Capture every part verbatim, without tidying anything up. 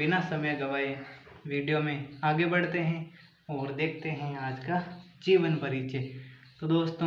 बिना समय गवाए वीडियो में आगे बढ़ते हैं और देखते हैं आज का जीवन परिचय। तो दोस्तों,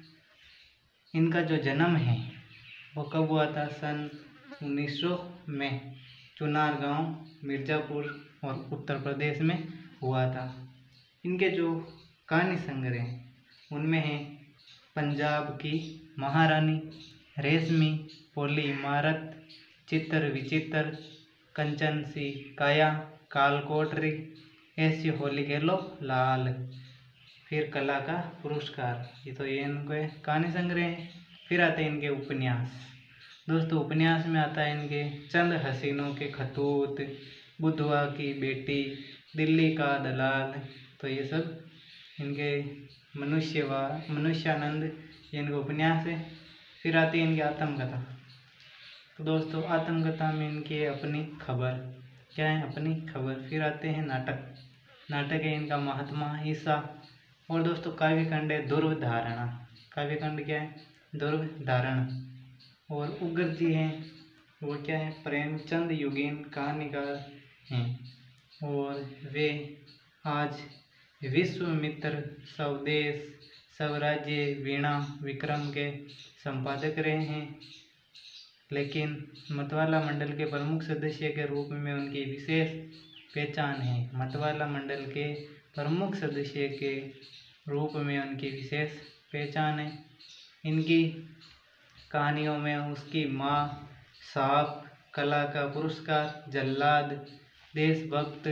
इनका जो जन्म है वो कब हुआ था? सन उन्नीस सौ में चुनार गांव मिर्ज़ापुर और उत्तर प्रदेश में हुआ था। इनके जो कहानी संग्रह हैं उनमें है पंजाब की महारानी, रेशमी पोली इमारत, चित्र विचित्र, कंचन सी काया, काल कोठरी, ऐसी होली के लो लाल, फिर कला का पुरस्कार। ये तो ये इनके कहानी संग्रह हैं। फिर आते हैं इनके उपन्यास। दोस्तों, उपन्यास में आता है इनके चंद हसीनों के खतूत, बुधवा की बेटी, दिल्ली का दलाल। तो ये सब इनके मनुष्यवा मनुष्यानंद ये इनके उपन्यास है। फिर आती है इनकी आत्मकथा। तो दोस्तों, आत्मकथा में इनकी अपनी खबर, क्या है? अपनी खबर। फिर आते हैं नाटक। नाटक है इनका महात्मा ईसा। और दोस्तों, काव्य खंड है ध्रुव धारणा। काव्य खंड क्या है? ध्रुव धारणा। और उग्र जी हैं वो क्या है? प्रेमचंद युगीन कहानीकार हैं और वे आज विश्वामित्र, स्वदेश, स्वराज्य, वीणा, विक्रम के संपादक रहे हैं। लेकिन मतवाला मंडल के प्रमुख सदस्य के रूप में उनकी विशेष पहचान है। मतवाला मंडल के प्रमुख सदस्य के रूप में उनकी विशेष पहचान है। इनकी कहानियों में उसकी माँ, सांप, कला का पुरस्कार, जल्लाद, देशभक्त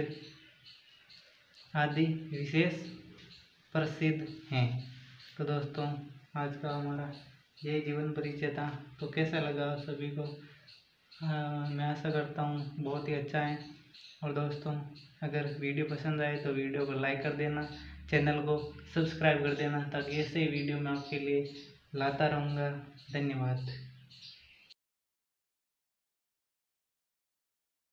आदि विशेष प्रसिद्ध हैं। तो दोस्तों, आज का हमारा ये जीवन परिचय था। तो कैसा लगा सभी को? आ, मैं आशा करता हूँ बहुत ही अच्छा है। और दोस्तों, अगर वीडियो पसंद आए तो वीडियो को लाइक कर देना, चैनल को सब्सक्राइब कर देना, ताकि ऐसे ही वीडियो मैं आपके लिए लाता रहूँगा। धन्यवाद।